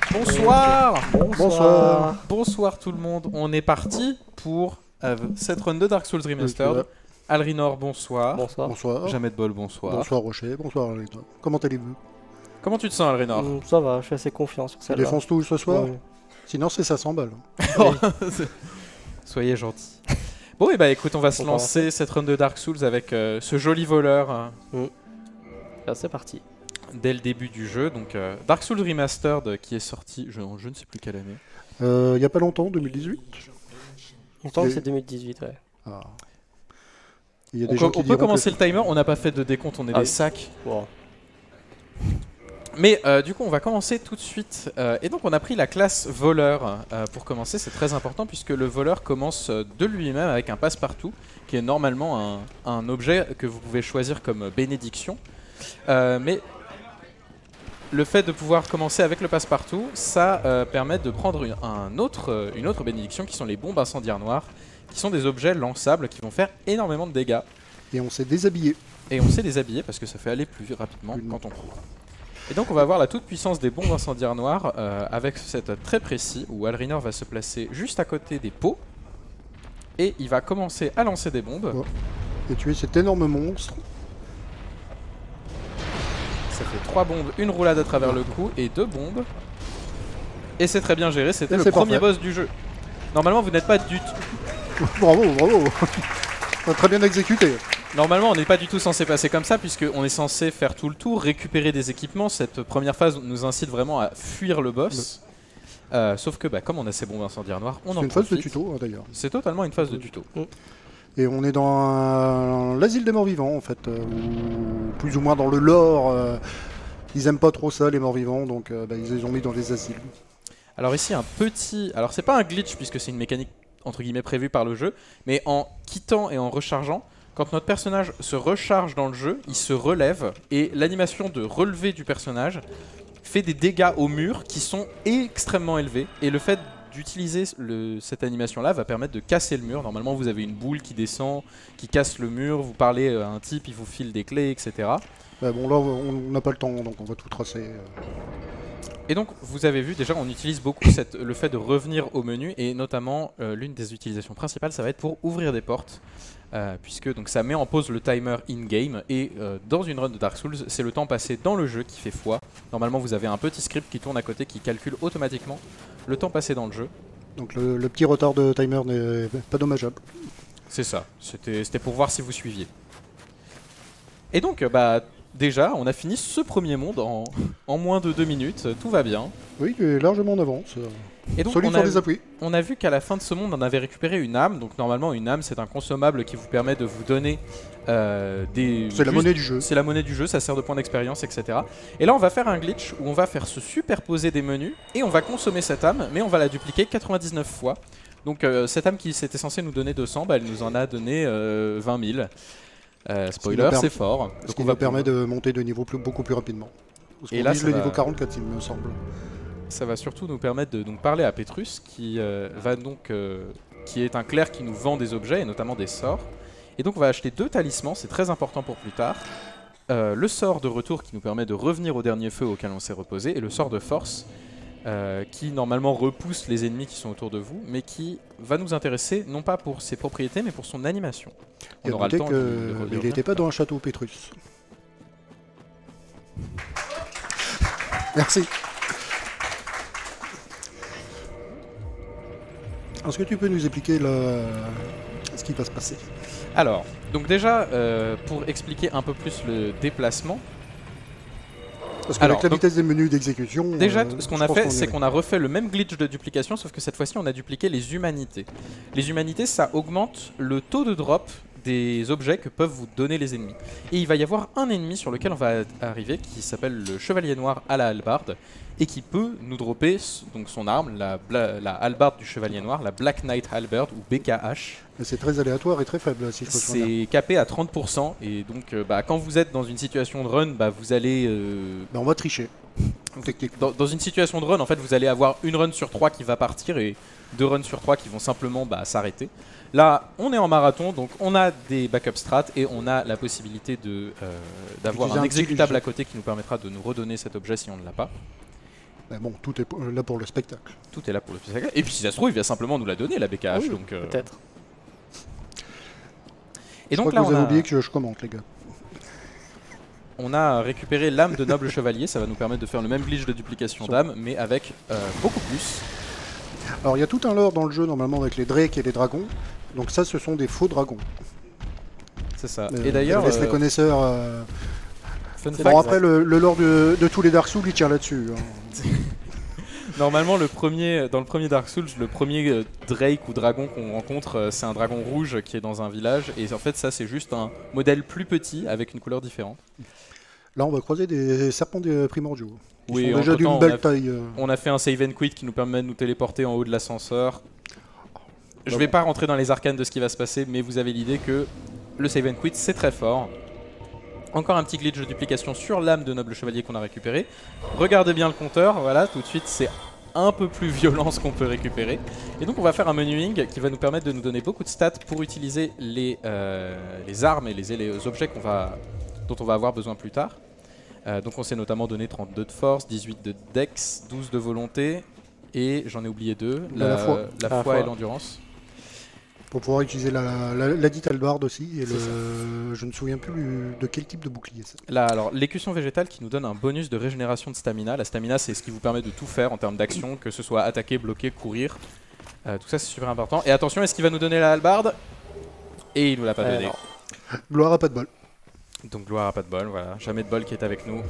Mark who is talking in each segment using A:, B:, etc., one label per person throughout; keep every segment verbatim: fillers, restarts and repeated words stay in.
A: Bonsoir.
B: Bonsoir. Bonsoir.
A: Bonsoir tout le monde. On est parti pour euh, cette run de Dark Souls Remastered. Alrinor, bonsoir.
B: Bonsoir.
C: Bonsoir.
A: Jamais de bol, bonsoir.
C: Bonsoir Rocher, bonsoir Alrinor. Comment allez-vous?
A: Comment tu te sens, Alrinor?
B: mmh, Ça va, je suis assez confiant sur
C: Tu
B: celle-là.
C: défonces tout ce soir?
B: Oui.
C: Sinon c'est ça cent balles.
A: Soyez gentils. Bon, et bah écoute, on va se
B: On
A: lancer
B: va
A: cette run de Dark Souls avec euh, ce joli voleur hein,
B: Là, c'est parti.
A: dès le début du jeu. Donc euh, Dark Souls Remastered euh, qui est sorti, je, je ne sais plus quelle année.
C: Il euh, n'y a pas longtemps, deux mille dix-huit.
B: Il me semble
C: Et-
B: que c'est deux mille dix-huit, ouais.
C: Ah. Il y a
A: On,
C: des
A: co-
C: gens qui
A: on peut
C: diront
A: commencer
C: que-
A: le timer, on n'a pas fait de décompte, on est
B: Ah
A: des
B: oui.
A: sacs.
B: Bon.
A: Mais euh, du coup, on va commencer tout de suite. Euh, et donc, on a pris la classe voleur euh, pour commencer. C'est très important puisque le voleur commence euh, de lui-même avec un passe-partout qui est normalement un, un objet que vous pouvez choisir comme bénédiction. Euh, mais le fait de pouvoir commencer avec le passe-partout, ça euh, permet de prendre une, un autre, euh, une autre bénédiction qui sont les bombes incendiaires noires, qui sont des objets lançables qui vont faire énormément de dégâts.
C: Et on s'est déshabillé.
A: Et on sait les habiller parce que ça fait aller plus rapidement
C: Plus
A: quand on court. Et donc on va voir la toute puissance des bombes incendiaires noires euh, avec ce setup très précis où Alrinor va se placer juste à côté des pots et il va commencer à lancer des bombes.
C: Oh. Et tuer cet énorme monstre.
A: Ça fait trois bombes, une roulade à travers le cou et deux bombes. Et c'est très bien géré, c'était
C: Et
A: le
C: c'est
A: premier
C: parfait.
A: boss du jeu. Normalement vous n'êtes pas du tout...
C: Bravo, bravo. On a très bien exécuté.
A: Normalement on n'est pas du tout censé passer comme ça puisqu'on est censé faire tout le tour, récupérer des équipements. Cette première phase nous incite vraiment à fuir le boss. Euh, sauf que bah, comme on a ces bombes incendiaires noires, on
C: C'est
A: en
C: une phase de
A: profite.
C: tuto hein, d'ailleurs.
A: C'est totalement une phase de tuto.
C: Et on est dans un- l'asile des morts vivants en fait, euh, ou plus ou moins dans le lore. euh, Ils aiment pas trop ça les morts vivants, donc euh, bah, ils les ont mis dans les asiles.
A: Alors ici un petit... Alors c'est pas un glitch puisque c'est une mécanique entre guillemets prévue par le jeu, mais en quittant et en rechargeant, quand notre personnage se recharge dans le jeu, il se relève et l'animation de relevé du personnage fait des dégâts au mur qui sont extrêmement élevés et le fait d'utiliser le- cette animation là va permettre de casser le mur. Normalement vous avez une boule qui descend, qui casse le mur, vous parlez à un type, il vous file des clés, et cetera.
C: Bah, bon là on n'a pas le temps, donc on va tout tracer. euh.
A: Et donc, vous avez vu, déjà, on utilise beaucoup cette, le fait de revenir au menu, et notamment, euh, l'une des utilisations principales, ça va être pour ouvrir des portes, euh, puisque donc, ça met en pause le timer in-game, et euh, dans une run de Dark Souls, c'est le temps passé dans le jeu qui fait foi. Normalement, vous avez un petit script qui tourne à côté, qui calcule automatiquement le temps passé dans le jeu.
C: Donc le, le petit retard de timer n'est pas dommageable.
A: C'est ça, c'était c'était pour voir si vous suiviez. Et donc, euh, bah... Déjà, on a fini ce premier monde en, en moins de deux minutes, tout va bien.
C: Oui, tu es largement en avance. euh,
A: Et donc,
C: Solide
A: on
C: sur
A: a,
C: les appuis.
A: on a vu qu'à la fin de ce monde, on avait récupéré une âme. Donc normalement, une âme, c'est un consommable qui vous permet de vous donner euh, des...
C: C'est la
A: juste-
C: monnaie du jeu.
A: C'est la monnaie du jeu, ça sert de point d'expérience, et cetera. Et là, on va faire un glitch où on va faire se superposer des menus et on va consommer cette âme, mais on va la dupliquer quatre-vingt-dix-neuf fois. Donc euh, cette âme qui s'était censée nous donner deux cents, bah, elle nous en a donné euh, vingt mille. Euh, spoiler,
C: nous permet-
A: c'est fort.
C: Ce
A: Donc
C: qui
A: on
C: nous
A: va
C: permet de monter de niveau plus- beaucoup plus rapidement. Parce
A: Et
C: qu'on
A: là,
C: vise
A: ça
C: le
A: va-
C: niveau quarante-quatre, il me semble.
A: Ça va surtout nous permettre de donc, parler à Petrus, qui euh, va donc, euh, qui est un clerc qui nous vend des objets et notamment des sorts. Et donc on va acheter deux talismans, c'est très important pour plus tard. Euh, le sort de retour qui nous permet de revenir au dernier feu auquel on s'est reposé, et le sort de force euh, qui normalement repousse les ennemis qui sont autour de vous, mais qui va nous intéresser non pas pour ses propriétés, mais pour son animation.
C: Et
A: On aura le temps de, de
C: qu'il
A: revenir.
C: n'était pas dans un château Pétrus. Merci. Est-ce que tu peux nous expliquer la- ce qui va se passer?
A: Alors, donc déjà, euh, pour expliquer un peu plus le déplacement,
C: Parce qu'avec
A: Alors,
C: la
A: donc-
C: vitesse des menus d'exécution...
A: déjà,
C: euh,
A: ce qu'on
C: je
A: a
C: pense
A: fait,
C: y
A: c'est
C: est.
A: qu'on a refait le même glitch de duplication, sauf que cette fois-ci, on a dupliqué les humanités. Les humanités, ça augmente le taux de drop des objets que peuvent vous donner les ennemis. Et il va y avoir un ennemi sur lequel on va arriver, qui s'appelle le Chevalier Noir à la hallebarde, et qui peut nous dropper s- donc son arme, la, bla- la hallebarde du Chevalier Noir, la Black Knight Halberd, ou B K H.
C: Mais c'est très aléatoire et très faible, si je me souviens bien.
A: C'est capé à trente pour cent, et donc euh, bah, quand vous êtes dans une situation de run, bah, vous allez... euh,
C: Ben, on va tricher. Techniquement.
A: Dans, dans une situation de run, en fait, vous allez avoir une run sur trois qui va partir et deux runs sur trois qui vont simplement bah, s'arrêter. Là, on est en marathon, donc on a des backup strats et on a la possibilité de, euh, d'avoir
C: Utiliser
A: un
C: un petit
A: exécutable
C: glitch.
A: à côté qui nous permettra de nous redonner cet objet si on ne l'a pas.
C: Mais bon, tout est pour- là pour le spectacle.
A: Tout est là pour le spectacle. Et puis si ça se trouve, il va simplement nous la donner, la B K H.
C: Ah oui,
A: donc, euh,
B: Peut-être.
A: Et
C: Je
A: donc
C: crois
A: là,
C: que vous
A: on
C: avez
A: a,
C: oublié que je, je commente, les gars.
A: on a récupéré l'âme de noble chevalier. Ça va nous permettre de faire le même glitch de duplication d'âme, mais avec euh, beaucoup plus.
C: Alors, il y a tout un lore dans le jeu, normalement, avec les drakes et les dragons. Donc ça, ce sont des faux dragons.
A: C'est ça.
C: Euh,
A: Et d'ailleurs,
C: je laisse les
A: euh,
C: connaisseurs... euh,
A: fun
B: C'est
A: fact,
C: Bon, après, le, le lore de, de tous les Dark Souls, il tire là-dessus. hein.
A: normalement, le premier, dans le premier Dark Souls, le premier euh, Drake ou dragon qu'on rencontre, euh, c'est un dragon rouge qui est dans un village. Et en fait, ça, c'est juste un modèle plus petit avec une couleur différente.
C: Là, on va croiser des serpents des primordiaux. Ils
A: Oui,
C: sont déjà
A: entre-temps,
C: d'une
A: on
C: belle
A: a-
C: taille. euh.
A: On a fait un save and quit qui nous permet de nous téléporter en haut de l'ascenseur. Je
C: Bah
A: vais
C: bon.
A: pas rentrer dans les arcanes de ce qui va se passer, mais vous avez l'idée que le save and quit, c'est très fort. Encore un petit glitch de duplication sur l'âme de noble chevalier qu'on a récupéré. Regardez bien le compteur, voilà, tout de suite c'est un peu plus violent ce qu'on peut récupérer. Et donc on va faire un menuing qui va nous permettre de nous donner beaucoup de stats pour utiliser les, euh, les armes et les, les objets qu'on va, dont on va avoir besoin plus tard. Euh, donc on s'est notamment donné trente-deux de force, dix-huit de dex, douze de volonté et j'en ai oublié deux,
C: La- la foi.
A: la
B: La
A: foi
B: foi.
A: et l'endurance.
C: Pour pouvoir utiliser la, la, la dite hallebarde aussi. Et le, je ne me souviens plus de quel type de bouclier c'est.
A: Là, alors, l'écusson végétale qui nous donne un bonus de régénération de stamina. La stamina, c'est ce qui vous permet de tout faire en termes d'action, que ce soit attaquer, bloquer, courir. Euh, tout ça, c'est super important. Et attention, est-ce qu'il va nous donner la hallebarde? Et il nous l'a pas
B: Euh,
A: donné.
B: non.
C: Gloire à pas de bol.
A: Donc, gloire à pas de bol, voilà. Jamais de bol qui est avec nous.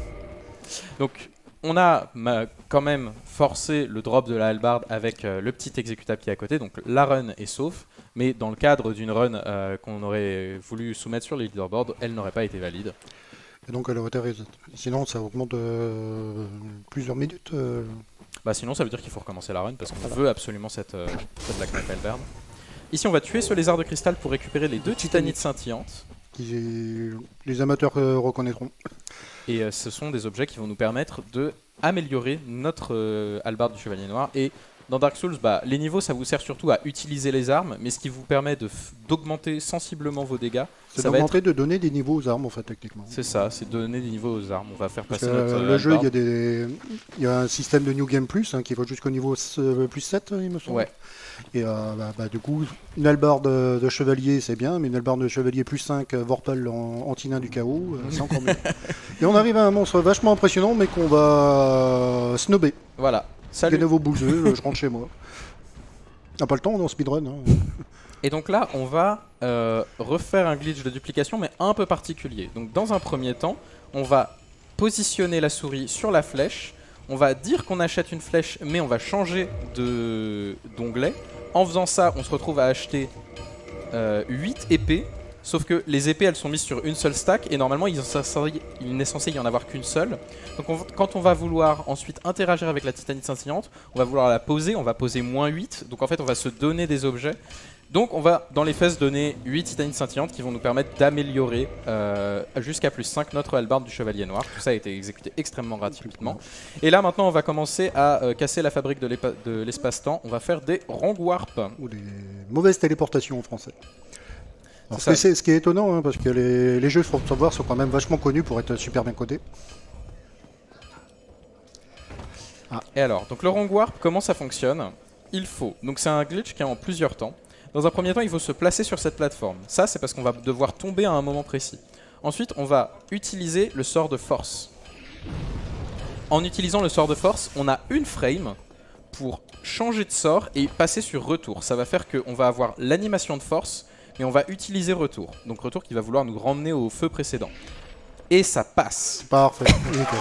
A: Donc, on a ma- quand même forcé le drop de la hallebarde avec euh, le petit exécutable qui est à côté. Donc, la run est sauf. Mais dans le cadre d'une run euh, qu'on aurait voulu soumettre sur les leaderboards, elle n'aurait pas été valide.
C: Et donc elle aurait été reset. Sinon, ça augmente euh, plusieurs minutes. euh.
A: Bah sinon ça veut dire qu'il faut recommencer la run parce qu'on veut absolument cette, euh, cette Black Knight Halberd. Ici on va tuer ce lézard de cristal pour récupérer les deux titanites scintillantes.
C: Qui, les amateurs euh, reconnaîtront.
A: Et euh, ce sont des objets qui vont nous permettre de améliorer notre euh, hallebarde du chevalier noir. Et dans Dark Souls, bah, les niveaux ça vous sert surtout à utiliser les armes, mais ce qui vous permet de f- d'augmenter sensiblement vos dégâts,
C: C'est
A: ça va être...
C: d'augmenter, de donner des niveaux aux armes, en fait, techniquement.
A: C'est ça, c'est de donner des niveaux aux armes. On va faire
C: Parce
A: passer
C: que,
A: notre
C: euh,
A: euh,
C: le jeu, il y, a
A: hallebarde.
C: des, il y a un système de New Game Plus hein, qui va jusqu'au niveau s- euh, plus sept, il me semble.
A: Ouais.
C: Et euh, bah, bah, du coup, une hallebarde de, de chevalier, c'est bien, mais une hallebarde de chevalier plus cinq, euh, Vorpal en anti-nain du chaos, euh, c'est encore mieux. Et on arrive à un monstre vachement impressionnant, mais qu'on va euh, snobber.
A: Voilà. Salut.
C: Gagnez vos bouseux, je rentre chez moi. On n'a pas le temps, on est en speedrun. Hein.
A: Et donc là, on va euh, refaire un glitch de duplication, mais un peu particulier. Donc dans un premier temps, on va positionner la souris sur la flèche. On va dire qu'on achète une flèche, mais on va changer de d'onglet. En faisant ça, on se retrouve à acheter euh, huit épées. Sauf que les épées, elles sont mises sur une seule stack. Et normalement, il, il n'est censé y en avoir qu'une seule. Donc on, quand on va vouloir ensuite interagir avec la titanite scintillante, on va vouloir la poser. On va poser moins huit. Donc en fait, on va se donner des objets. Donc on va dans les fesses donner huit titanites scintillantes qui vont nous permettre d'améliorer euh, jusqu'à plus cinq notre hallebarde du chevalier noir. Tout ça a été exécuté extrêmement rapidement. Et là maintenant on va commencer à euh, casser la fabrique de l'épa- de l'espace-temps. On va faire des wrong warp.
C: Ou des mauvaises téléportations en français. Alors,
A: C'est
C: ce, c'est- ce qui est étonnant, hein, parce que les, les jeux From Software sont quand même vachement connus pour être super bien codés.
A: Et alors, donc le wrong warp, comment ça fonctionne? Il faut, donc c'est un glitch qui est en plusieurs temps. Dans un premier temps, il faut se placer sur cette plateforme. Ça, c'est parce qu'on va devoir tomber à un moment précis. Ensuite, on va utiliser le sort de force. En utilisant le sort de force, on a une frame pour changer de sort et passer sur retour. Ça va faire qu'on va avoir l'animation de force, mais on va utiliser retour. Donc retour qui va vouloir nous ramener au feu précédent. Et ça passe.
C: Parfait. Nickel.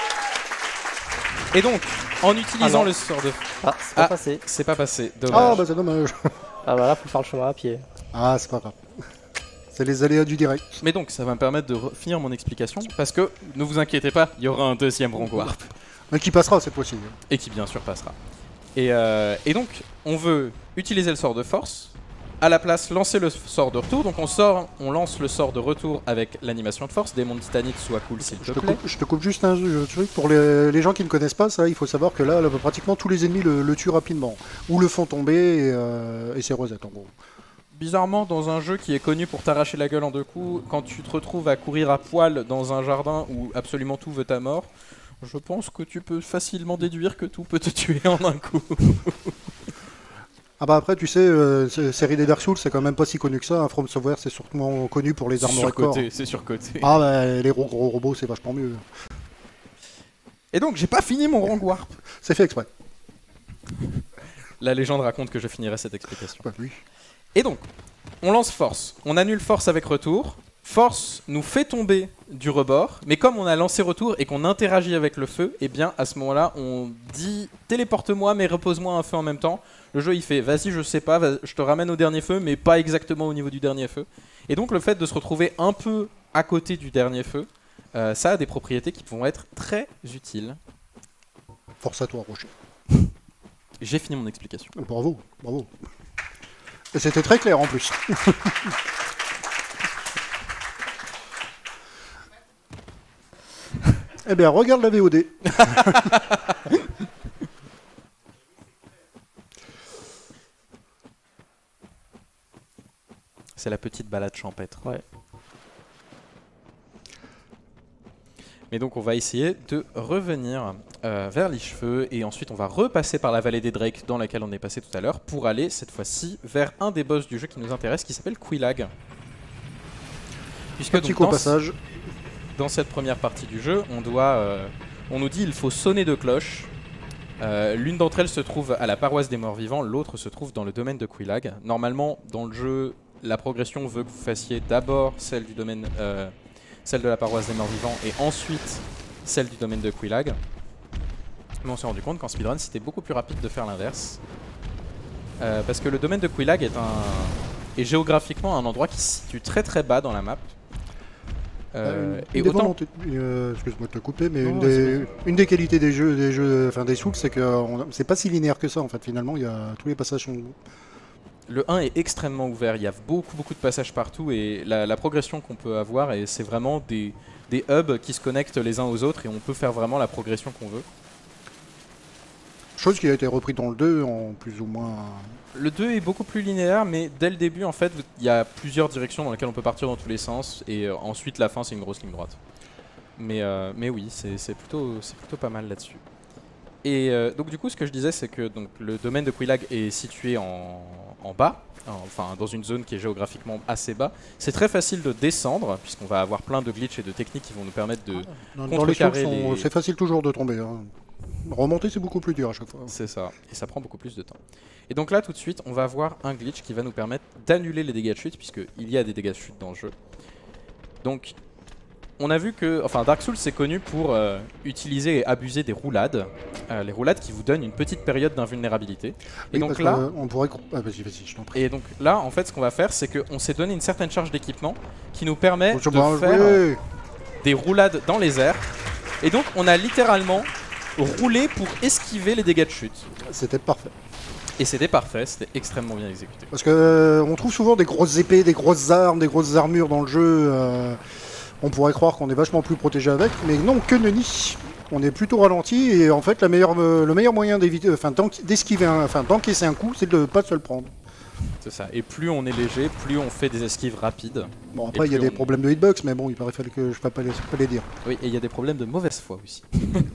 A: Et donc, en utilisant
B: Ah non.
A: le sort de...
B: Ah, c'est pas
A: Ah.
B: passé.
A: C'est pas passé, dommage.
C: Ah bah c'est dommage.
B: Ah bah là, faut faire le chemin à pied.
C: Ah c'est pas grave. C'est les aléas du direct.
A: Mais donc, ça va me permettre de re- finir mon explication, parce que, ne vous inquiétez pas, il y aura un deuxième wrong warp,
C: Mais qui passera cette fois-ci.
A: et qui bien sûr passera. Et, euh, et donc, on veut utiliser le sort de force, à la place lancer le sort de retour, donc on sort, on lance le sort de retour avec l'animation de force, démon de titanite, sois cool s'il te
C: Je te,
A: plaît.
C: coupe, je te coupe juste un jeu- truc. Pour les, les gens qui ne connaissent pas ça, il faut savoir que là, là, pratiquement tous les ennemis le, le tuent rapidement. Ou le font tomber et, euh, et c'est reset en gros.
A: Bizarrement, dans un jeu qui est connu pour t'arracher la gueule en deux coups, quand tu te retrouves à courir à poil dans un jardin où absolument tout veut ta mort, Je pense que tu peux facilement déduire que tout peut te tuer en un coup.
C: Ah bah après, tu sais, euh, série des Dark Souls, c'est quand même pas si connu que ça. Hein. From Software, c'est surtout connu pour les armes corps.
A: C'est surcoté.
C: Ah bah, les gros, gros robots, c'est vachement mieux.
A: Et donc, j'ai pas fini mon Rank Warp.
C: C'est fait exprès.
A: La légende raconte que je finirai cette explication.
C: Bah oui.
A: Et donc, on lance Force. On annule Force avec retour. Force nous fait tomber du rebord, mais comme on a lancé retour et qu'on interagit avec le feu, et eh bien à ce moment-là, on dit téléporte-moi mais repose-moi un feu en même temps. Le jeu il fait vas-y je sais pas, vas je te ramène au dernier feu, mais pas exactement au niveau du dernier feu. Et donc le fait de se retrouver un peu à côté du dernier feu, euh, ça a des propriétés qui vont être très utiles.
C: Force à toi, Rocher.
A: J'ai fini mon explication.
C: Bravo, bravo. Et c'était très clair en plus. Eh bien, regarde la V O D.
A: C'est la petite balade champêtre.
B: Ouais.
A: Mais donc on va essayer de revenir euh, vers les cheveux et ensuite on va repasser par la vallée des Drakes dans laquelle on est passé tout à l'heure pour aller cette fois-ci vers un des boss du jeu qui nous intéresse qui s'appelle Quelaag. Puisque
C: Petit
A: donc, dans,
C: passage.
A: dans cette première partie du jeu, on doit, euh, on nous dit il faut sonner deux cloches. Euh, L'une d'entre elles se trouve à la paroisse des morts vivants, l'autre se trouve dans le domaine de Quelaag. Normalement, dans le jeu, la progression veut que vous fassiez d'abord celle du domaine, euh, celle de la paroisse des morts vivants, et ensuite celle du domaine de Quelaag. Mais on s'est rendu compte qu'en speedrun, c'était beaucoup plus rapide de faire l'inverse, euh, parce que le domaine de Quelaag est un, est géographiquement un endroit qui se situe très très bas dans la map. Euh,
C: une,
A: et
C: une
A: autant...
C: des euh, excuse-moi de te couper, mais
A: non,
C: une,
A: non,
C: des, une des qualités des jeux, des jeux, enfin des Souls, c'est que on, c'est pas si linéaire que ça en fait. Finalement, il y a tous les passages sont.
A: Le un est extrêmement ouvert, il y a beaucoup beaucoup de passages partout et la, la progression qu'on peut avoir, et c'est vraiment des, des hubs qui se connectent les uns aux autres et on peut faire vraiment la progression qu'on veut.
C: Chose qui a été repris dans le deux en plus ou moins.
A: Le deux est beaucoup plus linéaire, mais dès le début en fait il y a plusieurs directions dans lesquelles on peut partir dans tous les sens et euh, ensuite la fin c'est une grosse ligne droite. Mais, euh, mais oui, c'est plutôt, plutôt pas mal là-dessus. Et euh, donc du coup ce que je disais c'est que donc, le domaine de Quelaag est situé en, en bas, enfin dans une zone qui est géographiquement assez bas. C'est très facile de descendre puisqu'on va avoir plein de glitches et de techniques qui vont nous permettre de
C: Dans, dans les Souls,
A: les...
C: c'est facile toujours de tomber. Hein. Remonter c'est beaucoup plus dur à chaque fois.
A: C'est ça, et ça prend beaucoup plus de temps. Et donc là tout de suite on va avoir un glitch qui va nous permettre d'annuler les dégâts de chute puisqu'il y a des dégâts de chute dans le jeu. Donc on a vu que, enfin Dark Souls c'est connu pour euh, utiliser et abuser des roulades, euh, les roulades qui vous donnent une petite période d'invulnérabilité. Et
C: oui,
A: donc
C: parce
A: là,
C: que, on pourrait, ah, vas-y, vas-y, je t'en prie.
A: Et donc là, en fait, ce qu'on va faire, c'est qu'on s'est donné une certaine charge d'équipement qui nous permet
C: je
A: de
C: faire
A: euh, des roulades dans les airs. Et donc on a littéralement roulé pour esquiver les dégâts de chute.
C: C'était parfait.
A: Et c'était parfait, c'était extrêmement bien exécuté.
C: Parce que euh, on trouve souvent des grosses épées, des grosses armes, des grosses armures dans le jeu. Euh, on pourrait croire qu'on est vachement plus protégé avec, mais non, que nenni. On est plutôt ralenti et en fait la meilleure, euh, le meilleur moyen d'éviter, enfin d'esquiver, enfin d'encaisser un coup, c'est de ne pas se le prendre.
A: C'est ça. Et plus on est léger, plus on fait des esquives rapides.
C: Bon après il y a des on... problèmes de hitbox, mais bon il paraît que je ne peux pas les, pas les dire.
A: Oui, et il y a des problèmes de mauvaise foi aussi.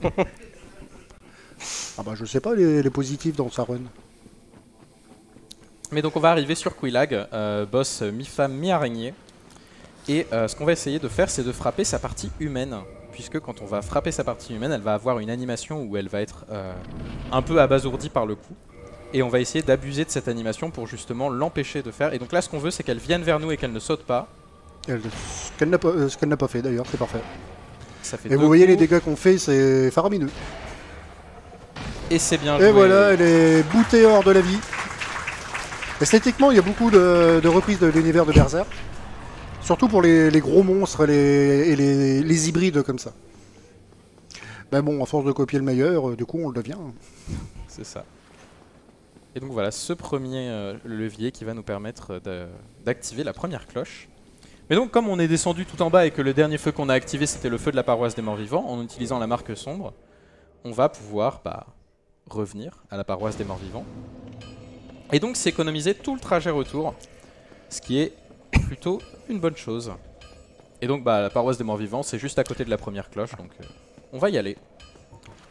C: Ah bah je sais pas les, les positifs dans sa run.
A: Mais donc on va arriver sur Quelaag, euh, boss mi-femme, mi-araignée. Et euh, ce qu'on va essayer de faire, c'est de frapper sa partie humaine. Puisque quand on va frapper sa partie humaine, elle va avoir une animation où elle va être euh, un peu abasourdie par le coup. Et on va essayer d'abuser de cette animation pour justement l'empêcher de faire. Et donc là, ce qu'on veut, c'est qu'elle vienne vers nous et qu'elle ne saute pas.
C: Elle, ce qu'elle n'a pas, euh, ce qu'elle n'a pas fait d'ailleurs, c'est parfait.
A: Ça fait
C: et vous voyez coups. Les dégâts qu'on fait, c'est faramineux.
A: Et c'est bien joué.
C: Et voilà, elle est boutée hors de la vie. Esthétiquement, il y a beaucoup de, de reprises de l'univers de Berserk. Surtout pour les, les gros monstres les, et les, les hybrides comme ça. Ben bon, à force de copier le meilleur, du coup on le devient.
A: C'est ça. Et donc voilà, ce premier euh, levier qui va nous permettre d'activer la première cloche. Mais donc comme on est descendu tout en bas et que le dernier feu qu'on a activé c'était le feu de la paroisse des morts vivants, en utilisant la marque sombre, on va pouvoir bah, revenir à la paroisse des morts vivants. Et donc s'économiser tout le trajet retour, ce qui est plutôt une bonne chose. Et donc bah, la paroisse des morts vivants c'est juste à côté de la première cloche, donc euh, on va y aller.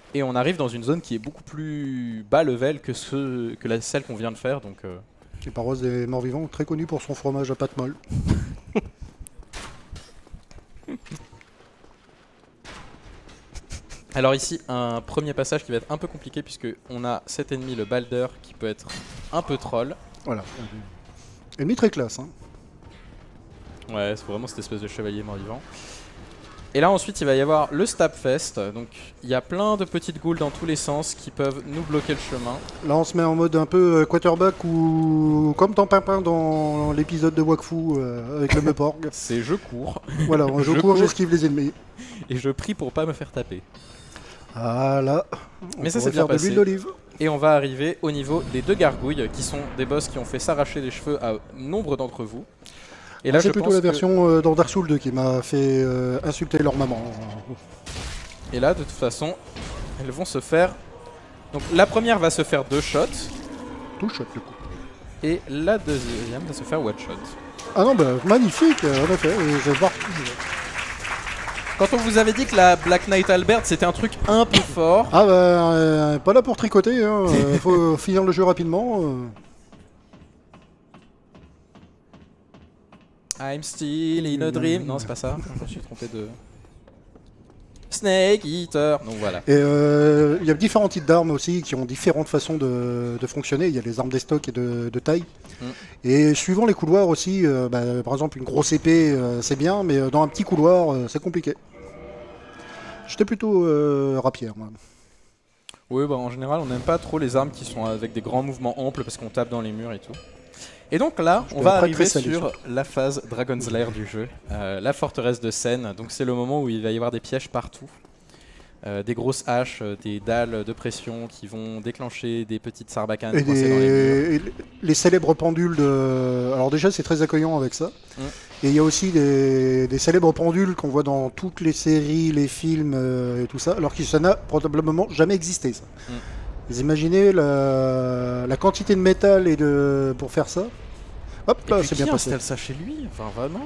A: Et on arrive dans une zone qui est beaucoup plus bas level que, ce, que la, celle qu'on vient de faire. Donc, euh...
C: Les paroisses des morts-vivants, très connu pour son fromage à pâte molle.
A: Alors ici, un premier passage qui va être un peu compliqué puisque on a cet ennemi, le Balder, qui peut être un peu troll.
C: Voilà. Ennemi très classe. Hein.
A: Ouais, c'est vraiment cette espèce de chevalier mort-vivant. Et là ensuite il va y avoir le Stabfest, donc il y a plein de petites ghouls dans tous les sens qui peuvent nous bloquer le chemin.
C: Là on se met en mode un peu quarterback ou comme dans Pimpin dans l'épisode de Wakfu euh, avec le Meuporg.
A: C'est je cours.
C: Voilà, je, je cours, j'esquive les ennemis.
A: Et je prie pour pas me faire taper.
C: Voilà. On
A: Mais ça c'est bien
C: de
A: passé.
C: l'huile d'olive.
A: Et on va arriver au niveau des deux gargouilles qui sont des boss qui ont fait s'arracher les cheveux à nombre d'entre vous.
C: Et là, c'est plutôt la version que... euh, dans Dark Souls deux qui m'a fait euh, insulter leur maman.
A: Et là, de toute façon, elles vont se faire... Donc la première va se faire deux shots.
C: Two shots, du coup.
A: Et la deuxième va se faire one shot.
C: Ah non, bah magnifique, en effet. Je vais voir.
A: Quand on vous avait dit que la Black Knight Albert, c'était un truc un peu fort...
C: Ah bah, euh, pas là pour tricoter, hein. euh, faut finir le jeu rapidement. Euh.
A: I'm still in a dream. Non, c'est pas ça. Je me suis trompé de... Snake Eater. Donc voilà.
C: Et il euh, y a différents types d'armes aussi qui ont différentes façons de, de fonctionner. Il y a les armes d'estoc et de, de taille. Mm. Et suivant les couloirs aussi, euh, bah, par exemple une grosse épée euh, c'est bien, mais dans un petit couloir euh, c'est compliqué. J'étais plutôt euh, rapière moi.
A: Oui, bah en général on n'aime pas trop les armes qui sont avec des grands mouvements amples parce qu'on tape dans les murs et tout. Et donc là, on va arriver sur la phase Dragon's Lair du jeu, euh, la forteresse de Sen. Donc c'est le moment où il va y avoir des pièges partout, euh, des grosses haches, euh, des dalles de pression qui vont déclencher des petites sarbacanes
C: et
A: coincées
C: des...
A: dans les murs.
C: Et les célèbres pendules de... Alors déjà c'est très accueillant avec ça. Mm. Et il y a aussi des, des célèbres pendules qu'on voit dans toutes les séries, les films euh, et tout ça, alors que ça n'a probablement jamais existé ça. Mm. Vous imaginez la, la quantité de métal et de pour faire ça. Hop là, c'est bien passé.
A: Installe ça chez lui, enfin vraiment.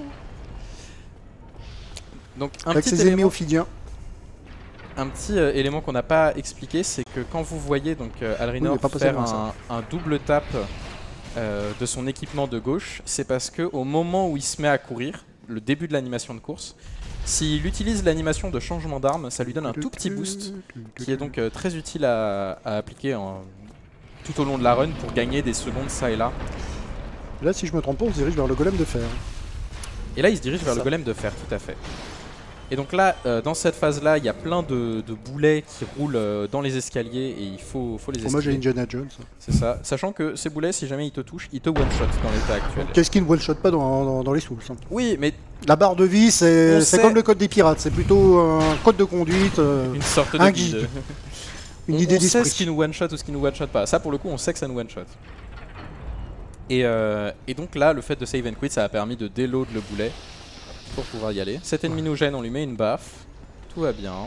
A: Donc un
C: avec
A: petit
C: ses
A: élément,
C: ennemis ophidiens.
A: Un petit euh, élément qu'on n'a pas expliqué, c'est que quand vous voyez donc euh, Alrinor oui, faire un, un double tap euh, de son équipement de gauche, c'est parce que au moment où il se met à courir, le début de l'animation de course, s'il utilise l'animation de changement d'arme, ça lui donne un tout petit boost qui est donc euh, très utile à, à appliquer en, tout au long de la run pour gagner des secondes ça et là.
C: Là, si je me trompe pas, on se dirige vers le golem de fer.
A: Et là, il se dirige vers ça. le golem de fer, tout à fait. Et donc là, euh, dans cette phase-là, il y a plein de, de boulets qui roulent euh, dans les escaliers et il faut, faut les esquiver.
C: Moi, j'ai Indiana Jones.
A: C'est ça. Sachant que ces boulets, si jamais ils te touchent, ils te one-shot dans l'état actuel.
C: Qu'est-ce qui ne one-shot pas dans, dans, dans les Souls hein.
A: Oui, mais...
C: La barre de vie, c'est comme le code des pirates. C'est plutôt un code de conduite, euh,
A: une sorte de
C: un
A: guide.
C: guide. Une
A: on,
C: idée
A: on sait ce qui nous one-shot ou ce qui nous one-shot pas. Ça, pour le coup, on sait que ça nous one-shot. Et, euh, et donc là, le fait de save and quit, ça a permis de déload le boulet pour pouvoir y aller. Cet ennemi nous gêne, on lui met une baffe. Tout va bien.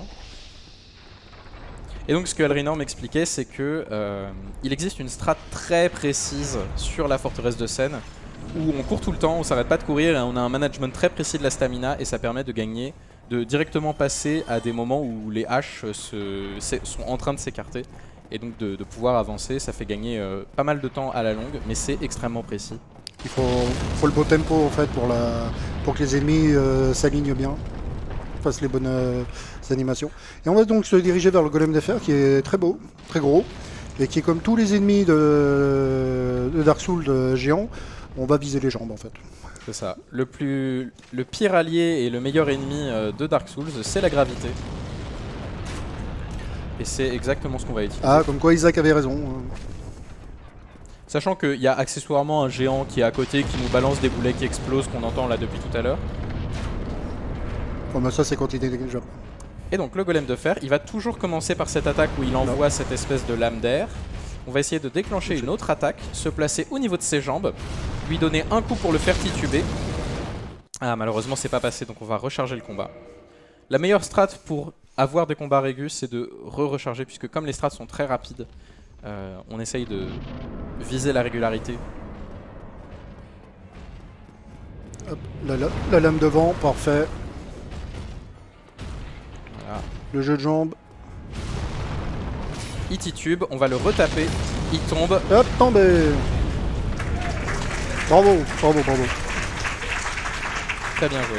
A: Et donc ce que Alrinor m'expliquait, c'est que euh, il existe une strat très précise sur la forteresse de Sen où on court tout le temps, on s'arrête pas de courir et on a un management très précis de la stamina et ça permet de gagner, de directement passer à des moments où les haches se, sont en train de s'écarter et donc de, de pouvoir avancer. Ça fait gagner euh, pas mal de temps à la longue, mais c'est extrêmement précis.
C: Il faut, faut le beau tempo en fait pour, la, pour que les ennemis euh, s'alignent bien, fassent les bonnes euh, animations. Et on va donc se diriger vers le golem de fer qui est très beau, très gros, et qui est comme tous les ennemis de, de Dark Souls de géants, on va viser les jambes en fait.
A: C'est ça. Le, plus, le pire allié et le meilleur ennemi euh, de Dark Souls, c'est la gravité. Et c'est exactement ce qu'on va utiliser.
C: Ah, comme quoi Isaac avait raison.
A: Sachant qu'il y a accessoirement un géant qui est à côté, qui nous balance des boulets qui explosent, qu'on entend là depuis tout à l'heure.
C: Oh, mais ça c'est quand il est déjà.
A: Et donc le golem de fer, il va toujours commencer par cette attaque où il envoie non. cette espèce de lame d'air. On va essayer de déclencher une autre attaque, se placer au niveau de ses jambes, lui donner un coup pour le faire tituber. Ah, malheureusement c'est pas passé, donc on va recharger le combat. La meilleure strat pour avoir des combats régus, c'est de re-recharger, puisque comme les strats sont très rapides, euh, on essaye de viser la régularité.
C: Hop, la, la, la lame devant, parfait.
A: Voilà.
C: Le jeu de jambes.
A: il titube, on va le retaper, il tombe.
C: Hop, tombé. Bravo, bravo, bravo.
A: Très bien joué.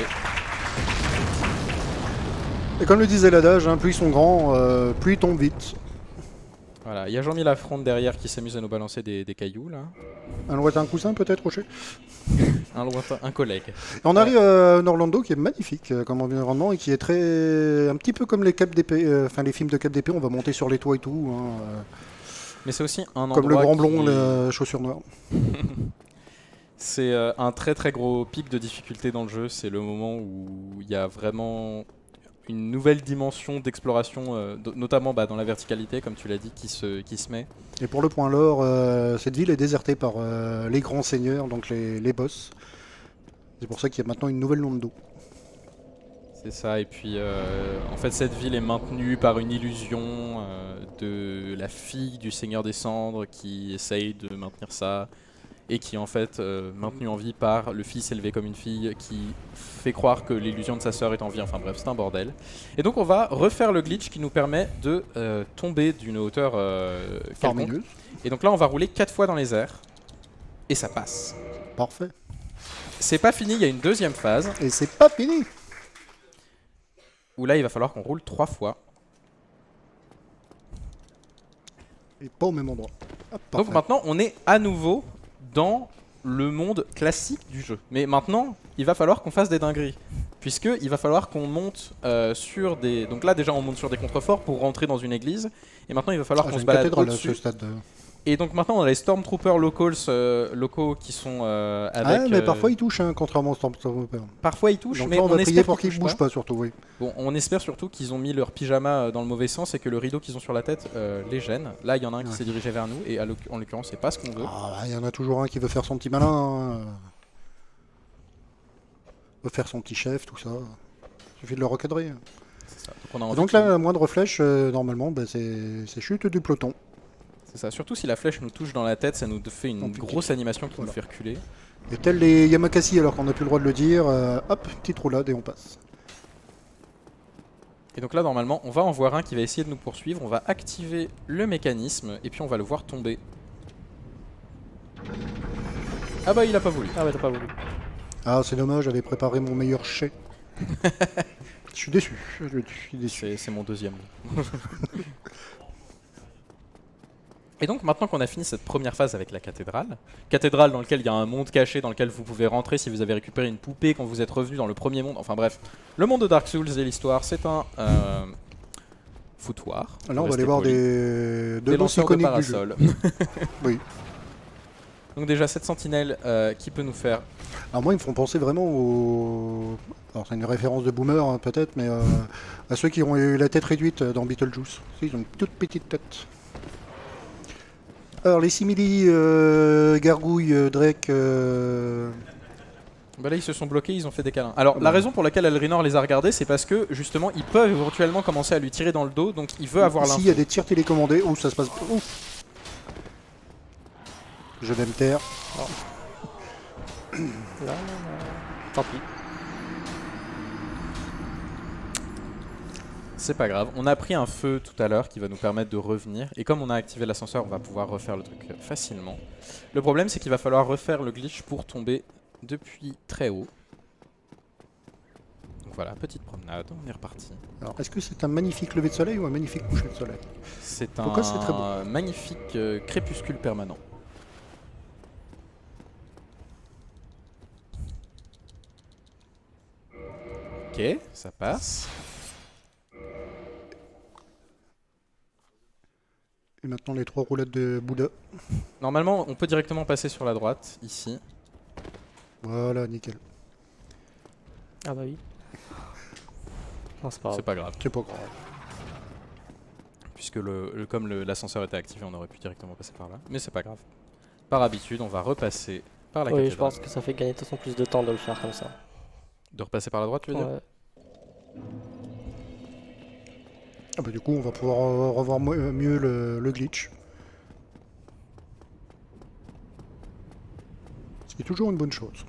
C: Et comme le disait l'adage, hein, plus ils sont grands, euh, plus ils tombent vite.
A: Voilà, il y a Jean-Mi Lafronde derrière qui s'amuse à nous balancer des, des cailloux là.
C: Un lointain coussin peut-être, Rocher.
A: Un lointain, un collègue.
C: Et on arrive à un Orlando qui est magnifique euh, comme environnement et qui est très... un petit peu comme les capes d'épée, euh, enfin les films de capes d'épée, on va monter sur les toits et tout. Hein, euh,
A: Mais c'est aussi un endroit
C: comme le grand blond,
A: qui est-
C: la chaussure noire.
A: C'est euh, un très très gros pic de difficulté dans le jeu. C'est le moment où il y a vraiment une nouvelle dimension d'exploration, euh, d- notamment bah, dans la verticalité, comme tu l'as dit, qui se, qui se met.
C: Et pour le point lore, euh, cette ville est désertée par euh, les grands seigneurs, donc les, les boss. C'est pour ça qu'il y a maintenant une nouvelle Londo.
A: C'est ça, et puis euh, en fait cette ville est maintenue par une illusion euh, de la fille du Seigneur des Cendres qui essaye de maintenir ça, et qui est en fait euh, maintenue en vie par le fils élevé comme une fille qui fait croire que l'illusion de sa sœur est en vie, enfin bref c'est un bordel. Et donc on va refaire le glitch qui nous permet de euh, tomber d'une hauteur euh, quelconque.
C: Farmineuse.
A: Et donc là on va rouler quatre fois dans les airs, et ça passe.
C: Parfait.
A: C'est pas fini, il y a une deuxième phase,
C: Et c'est pas fini.
A: où là il va falloir qu'on roule trois fois.
C: Et pas au même endroit. Hop,
A: Donc
C: parfait.
A: maintenant, on est à nouveau dans le monde classique du jeu. Mais maintenant, il va falloir qu'on fasse des dingueries. Puisque il va falloir qu'on monte euh, sur des... Donc là, déjà, on monte sur des contreforts pour rentrer dans une église. Et maintenant, il va falloir
C: Ah,
A: qu'on
C: j'ai
A: se
C: une
A: balade
C: cathédrale à ce
A: au-dessus.
C: stade.
A: Et donc maintenant, on a les Stormtroopers locals, euh, locaux qui sont euh, avec...
C: Ah, mais
A: euh,
C: parfois ils touchent, hein, contrairement au Stormtrooper.
A: parfois, ils touchent,
C: Donc
A: mais
C: là, on va
A: on
C: prier
A: espère
C: pour
A: qu'ils
C: qu'ils
A: touchent
C: bougent
A: pas.
C: pas, surtout, oui.
A: Bon, on espère surtout qu'ils ont mis leur pyjama euh, dans le mauvais sens et que le rideau qu'ils ont sur la tête euh, les gêne. Là, il y en a un qui
C: Ouais.
A: s'est dirigé vers nous et à l'oc- en l'occurrence, c'est pas ce qu'on veut.
C: Ah, il y en a toujours un qui veut faire son petit malin. Hein. Veut faire son petit chef, tout ça. Il suffit de le recadrer.
A: C'est ça. Donc, on a
C: Et
A: envie
C: donc
A: qu'ils-
C: là, la moindre flèche, euh, normalement, bah, c'est c'est chute du peloton.
A: C'est ça, surtout si la flèche nous touche dans la tête, ça nous fait une
C: En plus
A: grosse animation qui
C: Voilà.
A: nous fait reculer.
C: Et tel les Yamakasi, alors qu'on n'a plus le droit de le dire, euh, hop, petite roulade et on passe.
A: Et donc là, normalement, on va en voir un qui va essayer de nous poursuivre, on va activer le mécanisme et puis on va le voir tomber. Ah bah il a pas voulu.
B: Ah ouais, t'as pas voulu.
C: Ah, c'est dommage, j'avais préparé mon meilleur chai. Je suis déçu, je suis déçu.
A: C'est c'est mon deuxième. Et donc maintenant qu'on a fini cette première phase avec la cathédrale, cathédrale dans laquelle il y a un monde caché dans lequel vous pouvez rentrer si vous avez récupéré une poupée quand vous êtes revenu dans le premier monde, enfin bref, le monde de Dark Souls et l'histoire, c'est un euh, foutoir.
C: Là,
A: pour
C: on va
A: rester
C: aller voir
A: poli.
C: des, deux
A: Des
C: boss
A: lanceurs de
C: iconiques du jeu.
A: parasol.
C: Oui.
A: Donc déjà cette sentinelle euh, qui peut nous faire...
C: Alors moi, ils me font penser vraiment au... Alors c'est une référence de boomer hein, peut-être, mais euh, à ceux qui ont eu la tête réduite dans Beetlejuice. Si, ils ont une toute petite tête. Alors les simili, euh, gargouilles, euh, Drake... euh,
A: Bah là ils se sont bloqués, ils ont fait des câlins. Alors
C: Ah
A: la
C: bah.
A: raison pour laquelle Elrinor les a regardés, c'est parce que justement ils peuvent éventuellement commencer à lui tirer dans le dos, donc il veut avoir
C: Ici,
A: l'info.
C: il y a des tirs télécommandés. Ouh, ça se passe... Ouf. Je vais me taire.
B: Non, non, non. Tant pis.
A: C'est pas grave, on a pris un feu tout à l'heure qui va nous permettre de revenir, et comme on a activé l'ascenseur, on va pouvoir refaire le truc euh, facilement. Le problème c'est qu'il va falloir refaire le glitch pour tomber depuis très haut. Donc voilà, petite promenade, on est reparti.
C: Alors, est-ce que c'est un magnifique lever de soleil ou un magnifique coucher de soleil?
A: C'est
C: Pourquoi c'est très beau
A: un magnifique euh, crépuscule permanent. Ok, ça passe.
C: Et maintenant les trois roulettes de Bouddha.
A: Normalement, on peut directement passer sur la droite, ici.
C: Voilà, nickel.
B: Ah bah oui. Non, c'est pas
A: C'est
B: grave.
A: pas grave.
C: C'est pas grave.
A: Puisque le, le- comme le- l'ascenseur était activé, on aurait pu directement passer par là. Mais c'est pas grave. Par habitude, on va repasser par la
B: Oui, je
A: cathédrale.
B: pense que ça fait gagner de toute façon plus de temps de le faire comme ça.
A: De repasser par la droite, tu veux dire?
B: Ouais.
C: Ah bah du coup on va pouvoir euh, revoir mo- euh, mieux le, le glitch. Ce qui est toujours une bonne chose.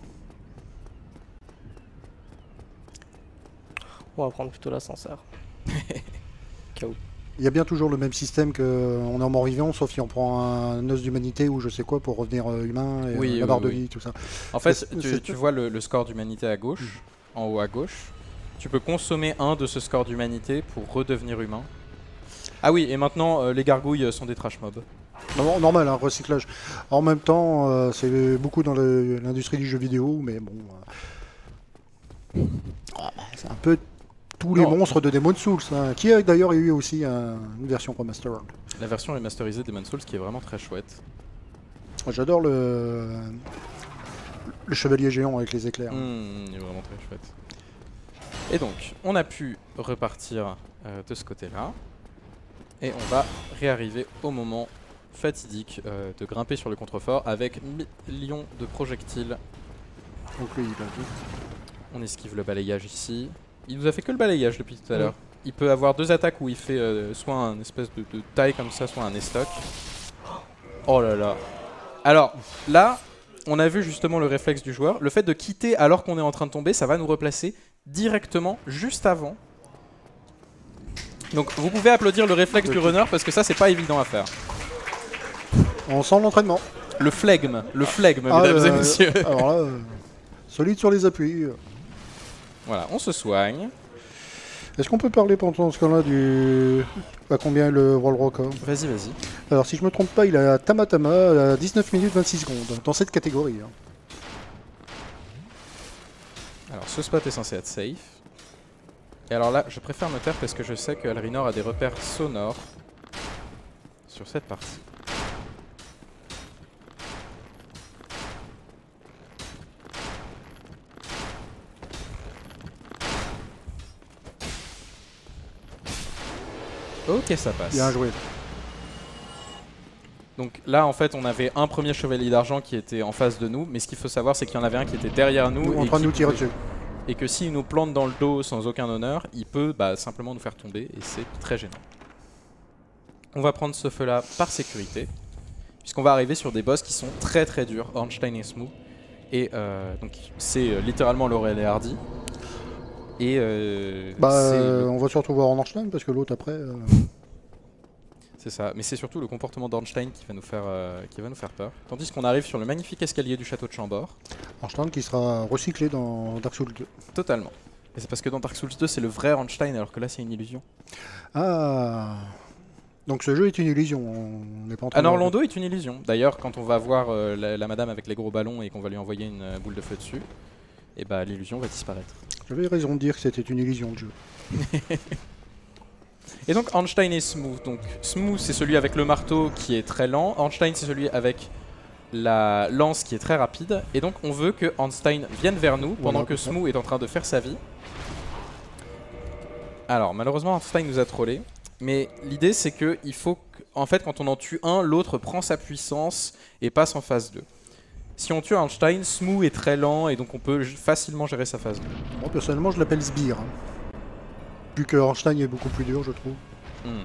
B: On va prendre plutôt l'ascenseur. K O.
C: Il y a bien toujours le même système qu'on est en mort-vivant, sauf si on prend un os d'humanité ou je sais quoi pour revenir euh, humain, et
A: Oui,
C: euh, la
A: oui,
C: barre de
A: oui.
C: vie, tout ça.
A: En fait,
C: C'est-
A: tu,
C: c'est-
A: tu vois le, le score d'humanité à gauche, en haut à gauche. Tu peux consommer un de ce score d'humanité pour redevenir humain. Ah oui, et maintenant, euh, les gargouilles sont des trash mobs.
C: Non, normal, hein, recyclage. En même temps, euh, c'est beaucoup dans le- l'industrie du jeu vidéo, mais bon. euh, ah, c'est un peu tous les
A: Non.
C: monstres de Demon's Souls, hein, qui a d'ailleurs eu aussi un- une version remastered.
A: La version remasterisée de Demon's Souls qui est vraiment très chouette.
C: J'adore le... le chevalier géant avec les éclairs.
A: Mmh, il est vraiment très chouette. Et donc, on a pu repartir euh, de ce côté-là. Et on va réarriver au moment fatidique euh, de grimper sur le contrefort avec millions de projectiles.
C: Donc lui, il a vu.
A: On esquive le balayage ici. Il nous a fait que le balayage depuis tout à
C: Oui.
A: l'heure. Il peut avoir deux attaques où il fait euh, soit un espèce de, de taille comme ça, soit un estoc. Oh là là. Alors là, on a vu justement le réflexe du joueur. Le fait de quitter alors qu'on est en train de tomber, ça va nous replacer directement juste avant. Donc vous pouvez applaudir le réflexe du runner parce que ça c'est pas évident à faire.
C: On sent l'entraînement.
A: Le flegme, le flegme
C: Ah,
A: mesdames et
C: euh,
A: messieurs.
C: Alors là, euh, solide sur les appuis.
A: Voilà, on se soigne.
C: Est-ce qu'on peut parler pendant ce cas-là du... à combien est le World Record?
A: Vas-y, vas-y.
C: Alors si je me trompe pas, il a Tamatama à dix-neuf minutes vingt-six secondes, dans cette catégorie. hein.
A: Alors ce spot est censé être safe. Et alors là, je préfère me taire parce que je sais que Elrinor a des repères sonores sur cette partie. Ok, ça passe.
C: Bien joué.
A: Donc là, en fait, on avait un premier chevalier d'argent qui était en face de nous, mais ce qu'il faut savoir, c'est qu'il y en avait un qui était derrière nous,
C: en
A: et,
C: train de
A: qui
C: nous tirer
A: pouvait-
C: dessus.
A: et que s'il nous plante dans le dos sans aucun honneur, il peut bah, simplement nous faire tomber, et c'est très gênant. On va prendre ce feu-là par sécurité, puisqu'on va arriver sur des boss qui sont très très durs, Ornstein et Smooth, et euh, donc c'est euh, littéralement Laurel et Hardy. Et euh,
C: Bah,
A: c'est
C: euh,
A: le-
C: on va se retrouver en Ornstein parce que l'autre après. euh,
A: c'est ça, mais c'est surtout le comportement d'Ornstein qui va nous faire, euh, qui va nous faire peur. Tandis qu'on arrive sur le magnifique escalier du château de Chambord.
C: Ornstein qui sera recyclé dans Dark Souls deux.
A: Totalement. Et c'est parce que dans Dark Souls deux, c'est le vrai Ornstein, alors que là, c'est une illusion.
C: Ah. Donc ce jeu est une illusion. On n'est pas en train
A: Anor
C: de...
A: Londo est une illusion. D'ailleurs, quand on va voir euh, la, la madame avec les gros ballons et qu'on va lui envoyer une euh, boule de feu dessus, et bah l'illusion va disparaître.
C: J'avais raison de dire que c'était une illusion de jeu.
A: Et donc Ornstein et Smooth. Donc Smooth, c'est celui avec le marteau qui est très lent. Ornstein, c'est celui avec la lance qui est très rapide. Et donc on veut que Ornstein vienne vers nous pendant
C: Voilà,
A: que
C: c'est ça.
A: Smooth est en train de faire sa vie. Alors malheureusement Ornstein nous a trollé. Mais l'idée c'est que il faut que, en fait, quand on en tue un, l'autre prend sa puissance et passe en phase deux. Si on tue Ornstein, Smooth est très lent et donc on peut facilement gérer sa phase deux.
C: Moi personnellement je l'appelle Sbire. hein. Vu que Ornstein est beaucoup plus dur je trouve.
A: Hmm.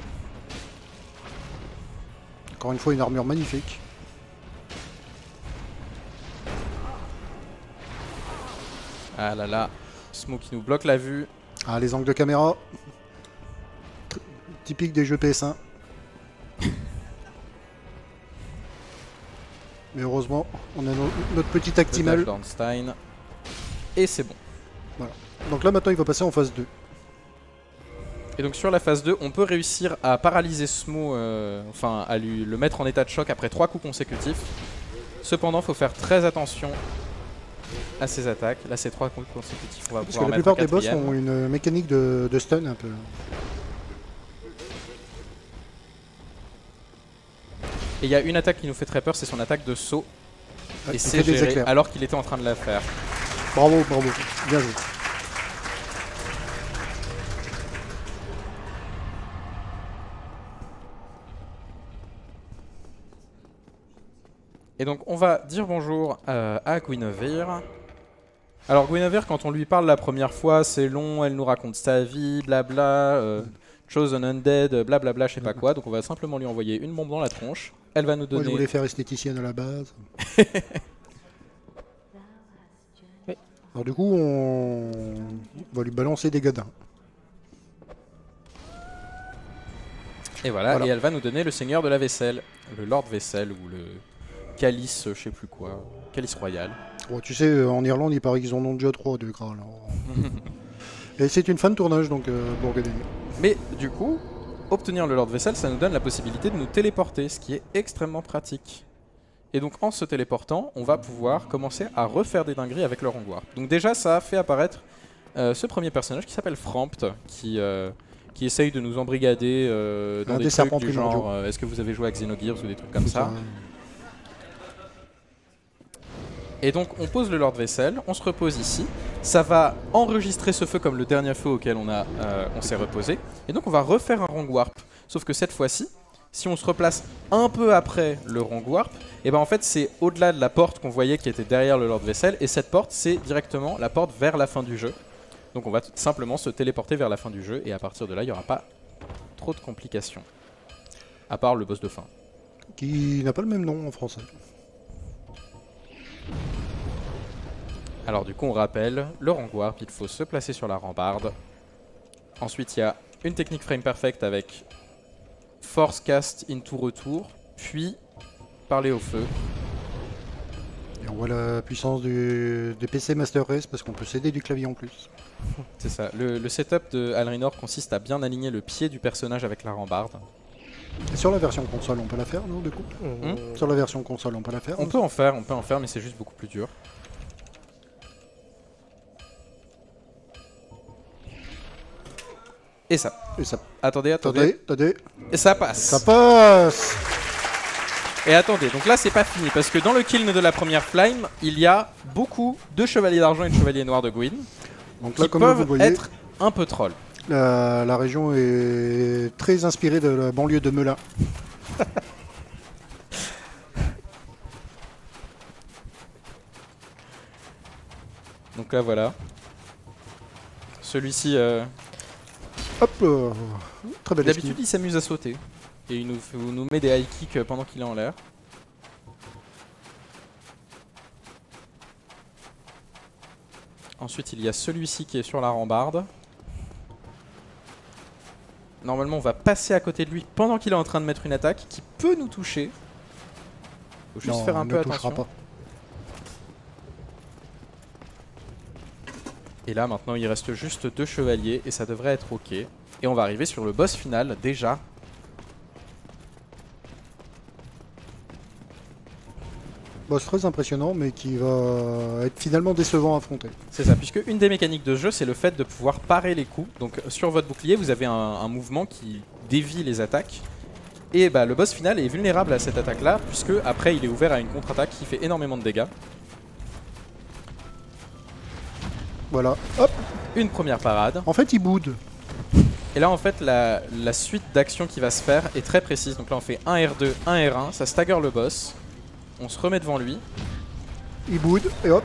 C: Encore une fois une armure magnifique.
A: Ah là là, Smooth qui nous bloque la vue.
C: Ah les angles de caméra. Tr- Typique des jeux P S un. Mais heureusement on a no- notre petit
A: Le dash
C: Actimal.
A: d'Ornstein. Et c'est bon.
C: Donc là maintenant il va passer en phase deux.
A: Et donc sur la phase deux, on peut réussir à paralyser Smooth, euh, enfin à lui le mettre en état de choc après trois coups consécutifs. Cependant, il faut faire très attention à ses attaques. Là, c'est trois coups consécutifs. On va
C: Parce que
A: pouvoir
C: la
A: mettre
C: plupart
A: un
C: des boss
A: quatrième.
C: ont une mécanique de, de stun un peu.
A: Et il y a une attaque qui nous fait très peur, c'est son attaque de saut.
C: Ouais,
A: Et
C: il
A: c'est
C: fait des
A: géré
C: éclairs.
A: alors qu'il était en train de la faire.
C: Bravo, bravo, bien joué.
A: Et donc on va dire bonjour euh, à Guinevere. Alors Guinevere, quand on lui parle la première fois, c'est long, elle nous raconte sa vie, blabla, euh, Chosen Undead, blablabla, je sais pas quoi. Donc on va simplement lui envoyer une bombe dans la tronche. Elle va nous
C: Moi
A: donner...
C: je voulais faire esthéticienne à la base.
B: Oui.
C: Alors du coup on va lui balancer des gadins.
A: Et voilà,
C: Voilà.
A: et elle va nous donner le seigneur de la vaisselle, le lord vaisselle ou le calice, je sais plus quoi, calice royal.
C: Bon, tu sais, euh, en Irlande, il paraît qu'ils en ont déjà trois du Graal. alors. Et c'est une fin de tournage, donc euh, Bourgogne.
A: Mais du coup, obtenir le lord vaisselle, ça nous donne la possibilité de nous téléporter, ce qui est extrêmement pratique. Et donc en se téléportant, on va pouvoir commencer à refaire des dingueries avec le Wrong Warp. Donc déjà, ça a fait apparaître euh, ce premier personnage qui s'appelle Frampt, qui, euh, qui essaye de nous embrigader euh, dans
C: Un
A: des,
C: des
A: trucs
C: serpents
A: du
C: primordiaux.
A: genre euh, est-ce que vous avez joué à Xenogears ou des trucs comme ça. Et donc on pose le Lord Vaisselle, on se repose ici, ça va enregistrer ce feu comme le dernier feu auquel on, a, euh, on s'est reposé, et donc on va refaire un Wrong Warp, sauf que cette fois-ci, si on se replace un peu après le Wrong Warp, et ben en fait c'est au-delà de la porte qu'on voyait qui était derrière le Lord Vaisselle, et cette porte c'est directement la porte vers la fin du jeu. Donc on va tout simplement se téléporter vers la fin du jeu, et à partir de là il n'y aura pas trop de complications, à part le boss de fin.
C: Qui n'a pas le même nom en français.
A: Alors du coup on rappelle, le Wrong Warp, il faut se placer sur la rambarde. Ensuite il y a une technique frame perfect avec force cast into retour, puis parler au feu.
C: Et on voit la puissance du, des P C Master Race parce qu'on peut céder du clavier en plus.
A: C'est ça, le, le setup de Alrinor consiste à bien aligner le pied du personnage avec la rambarde.
C: Et sur la version console, on peut la faire, non, du coup
B: Euh,
C: Sur la version console, on peut la faire
A: On peut en faire, on peut en faire, mais c'est juste beaucoup plus dur. Et ça.
C: Et ça...
A: Attendez, attendez.
C: Attendez, attendez.
A: Et ça passe.
C: Ça passe.
A: Et attendez, donc là c'est pas fini, parce que dans le kiln de la première flame, il y a beaucoup de chevaliers d'argent et de chevaliers noirs de Gwyn,
C: Donc
A: qui
C: là, comme vous
A: peuvent
C: le voyez,
A: être un peu trolls.
C: la, la région est très inspirée de la banlieue de Melun.
A: Donc là voilà. Celui-ci, euh,
C: Hop, euh, très belle
A: d'habitude
C: esquive.
A: il s'amuse à sauter. Et il nous, fait- nous met des high kicks pendant qu'il est en l'air. Ensuite il y a celui-ci qui est sur la rambarde. Normalement on va passer à côté de lui pendant qu'il est en train de mettre une attaque qui peut nous toucher. Faut juste
C: Non,
A: faire un
C: il
A: peu
C: ne touchera
A: attention.
C: pas.
A: Et là maintenant il reste juste deux chevaliers et ça devrait être ok. Et on va arriver sur le boss final déjà.
C: Boss très impressionnant, mais qui va être finalement décevant à affronter.
A: C'est ça, puisque une des mécaniques de jeu c'est le fait de pouvoir parer les coups. Donc sur votre bouclier vous avez un, un mouvement qui dévie les attaques. Et bah, le boss final est vulnérable à cette attaque là, puisque après il est ouvert à une contre-attaque qui fait énormément de dégâts.
C: Voilà, hop.
A: Une première parade.
C: En fait, il boude.
A: Et là en fait la, la suite d'actions qui va se faire est très précise. Donc là on fait un R deux, un R un, ça stagger le boss. On se remet devant lui.
C: Il boude, et hop.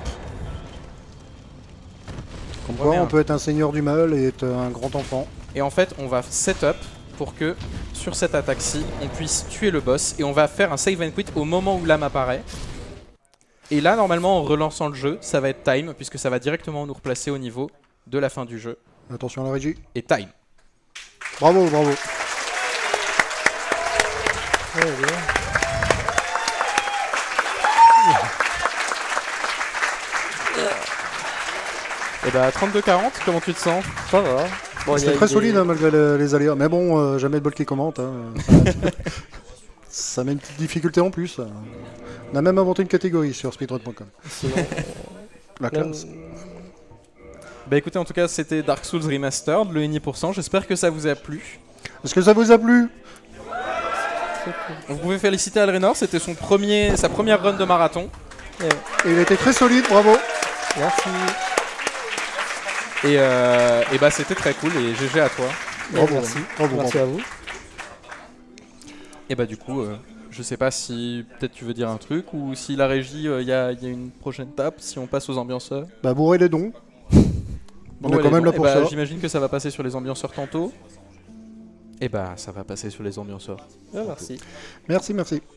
C: Comme quoi,
A: Remet un.
C: on peut être un seigneur du mal et être un grand enfant.
A: Et en fait on va setup pour que sur cette attaque-ci on puisse tuer le boss. Et on va faire un save and quit au moment où l'âme apparaît. Et là normalement en relançant le jeu ça va être time, puisque ça va directement nous replacer au niveau de la fin du jeu.
C: Attention à la régie.
A: Et time.
C: Bravo, bravo.
B: ouais, bien.
A: Et bah trente-deux quarante, comment tu te sens?
B: Ça va. Bon, il y
C: C'était
B: a
C: très
B: des-
C: solide hein, malgré les, les aléas. Mais bon, euh, jamais de bol qui commente. Hein. Ça, met un petit peu- ça met une petite difficulté en plus. On a même inventé une catégorie sur speedrun point com.
B: Sinon,
C: La
B: même-
C: classe.
A: Bah écoutez, en tout cas c'était Dark Souls Remastered, le N I pour cent, j'espère que ça vous a plu.
C: Est-ce que ça vous a plu?
A: Vous pouvez féliciter Alrinor, c'était son premier, sa première run de marathon.
B: Ouais.
C: Et il était très solide, bravo.
B: Merci.
A: Et, euh, et bah c'était très cool et G G à toi.
C: Bravo,
B: merci.
C: bravo,
B: Merci
C: bravo.
B: à vous.
A: Et bah du coup, euh, je sais pas si peut-être tu veux dire un truc ou si la régie, il y, a, y a une prochaine tape, si on passe aux ambianceurs.
C: Bah, bourrez les dons. On
A: Bon,
C: est quand
A: allez,
C: même
A: bon,
C: là
A: et
C: pour
A: bah,
C: ça.
A: j'imagine que ça va passer sur les ambianceurs tantôt. Et bah ça va passer sur les ambianceurs.
B: Ah, merci.
C: Merci, merci.